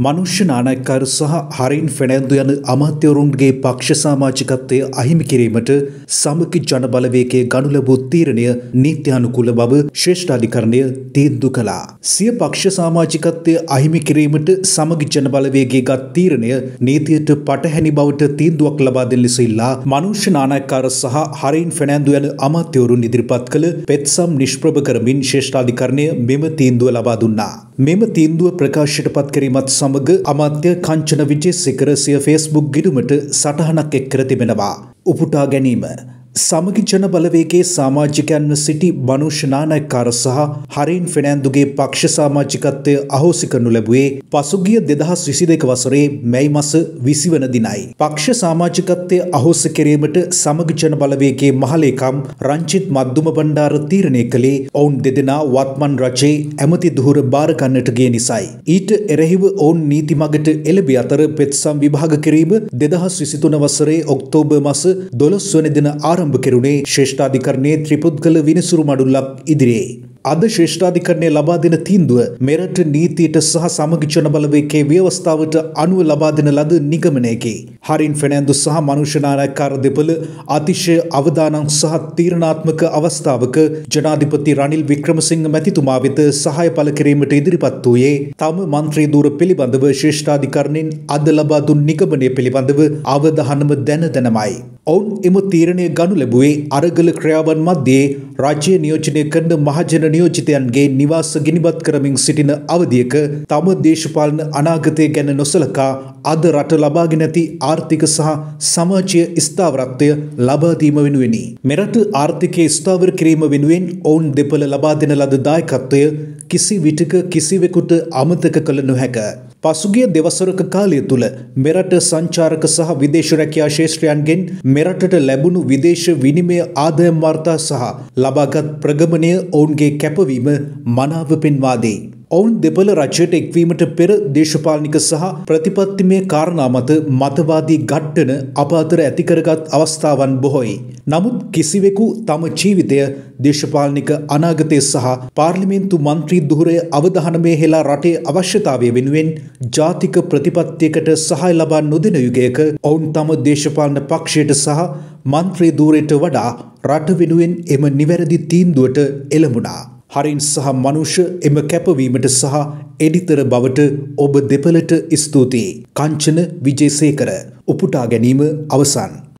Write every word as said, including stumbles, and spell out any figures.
මනුෂ්‍ය නායකයන් සහ හරින් ෆෙනෑන්දු යන අමාත්‍යවරුන්ගේ පක්ෂ සමාජිකත්වය අහිමි කිරීමට සමගි ජන බලවේගයේ ගනු ලැබූ තීරණය නීත්‍යානුකූල බව ශ්‍රේෂ්ඨාධිකරණය තීන්දුව කළා. සිය පක්ෂ සමාජිකත්වය අහිමි කිරීමට සමගි ජන බලවේගයේ ගත් තීරණය නීතියට පටහැනි බවට තීන්දුවක් ලබා දෙන ලෙස ඉල්ලා මනුෂ්‍ය නායකයන් සහ හරින් ෆෙනෑන්දු යන අමාත්‍යවරුන් ඉදිරිපත් කළ පෙත්සම් නිෂ්ප්‍රභ කරමින් ශ්‍රේෂ්ඨාධිකරණය මෙම තීන්දුව ලබා දුන්නා. මෙම තීන්දුව ප්‍රකාශයට පත් කිරීමත් සමග අමාත්‍ය කංචන විජේසේකර සිය ෆේස්බුක් ගිණුමට සටහනක් එක් කර තිබෙනවා. උපුටා ගැනීම සමගි ජන බලවේගයේ සමාජිකයන්ව සිටි මනුෂ්‍ය නායකකාර සහ හරින් ෆෙනෑන්දුගේ පක්ෂ සමාජිකත්වය අහෝසි කරනු ලැබුවේ පසුගිය දෙදහස් විසි දෙක වසරේ මැයි මස විසි වන දිනයි. පක්ෂ සමාජිකත්වය අහෝසි කිරීමට සමගි ජන බලවේගයේ මහලේකම් රංචිත් මද්දුම බණ්ඩාර තීරණය කළේ ඔවුන් දෙදෙනා වත්මන් රජයේ ඇමති දුහුර බාර ගන්නට ගිය නිසයි. ඊට එරෙහිව ඔවුන් නීති මගට එළඹි අතර පෙත්සම් විභාග කිරීම දෙදහස් විසි තුන වසරේ ඔක්තෝබර් මාස දොළොස් වන දින ආරම්භ කෙරුණේ ශ්‍රේෂ්ඨාධිකරණයේ ත්‍රිපුද්ගල විනිසුරු මඩුල්ලක් ඉදිරියේ. අද ශ්‍රේෂ්ඨාධිකරණය ලබා දෙන තීන්දුව මෙරට නීතියට සහ සමගි ජන බලවේගයේ ව්‍යවස්ථාවට අනුව ලබා දෙන ලද නිගමනයකි. හරින් ෆෙනෑන්දු සහ මනුෂ්‍ය නායකකාර දෙපළ අතිශය අවදානම් සහ තීරණාත්මක අවස්ථාවක ජනාධිපති රනිල් වික්‍රමසිංහ මැතිතුමා වෙත සහාය පළ කිරීමට ඉදිරිපත් වූයේ තම මන්ත්‍රී ධූර පිළිබඳව ශ්‍රේෂ්ඨාධිකරණයෙන් අද ලබා දුන් නිගමනය පිළිබඳව අවධානම දැන දැනමයි. ඔවුන් එම තීරණය ගනු ලැබුවේ අරගල ක්‍රියාවන් මැද්දේ රාජ්‍ය නියෝජනය කරන මහජන නියෝජිතයන්ගේ නිවාස ගිනිබත් කරමින් සිටින අවධියක තම දේශපාලන අනාගතය ගැන නොසලකා අද රට ලබාගෙන ඇති ආර්ථික සහ සමාජීය ස්ථාවරත්වය ලබා දීම වෙනුවෙනි. මෙරට ආර්ථිකය ස්ථාවර කිරීම වෙනුවෙන් ඔවුන් දෙපළ ලබා දෙන ලද දායකත්වය කිසි විටක කිසිවෙකුට අමතක කළ නොහැක. පසුගිය දෙවසරක කාලය තුළ මෙරට සංචාරක සහ විදේශ රැකියා ශේෂ්ත්‍රයන්ගෙන් මෙරටට ලැබුණු විදේශ විනිමය ආදායම් වාර්තා සහ ලබාගත් ප්‍රගමනය ඔවුන්ගේ කැපවීම මනාව පෙන්වා දෙයි. ඔවුන් දෙපළ රජයට එක්වීමට පෙර දේශපාලනික සහ ප්‍රතිපත්තිමය කාරණා මත මතවාදී ඝට්ටන අප අතර ඇති කරගත් අවස්ථාවන් බොහෝයි. නමුත් කිසිවෙකු තම ජීවිතය දේශපාලනික අනාගතය සහ පාර්ලිමේන්තු මන්ත්‍රී ධුරය අවධානමේ හෙලා රටේ අවශ්‍යතාවය වෙනුවෙන් ජාතික ප්‍රතිපත්තියකට සහාය ලබා නොදෙන යුගයක ඔවුන් තම දේශපාලන පක්ෂයට සහ මන්ත්‍රී ධූරයට වඩා රට වෙනුවෙන් එම නිවැරදි තීන්දුවට එළඹුණා. හරින් සහ මනුෂ්‍ය එම කැපවීමට සහ එඩිතර බවට ඔබ දෙපළට ස්තුතියි. කංචන විජේසේකර. උපුටා ගැනීම අවසන්.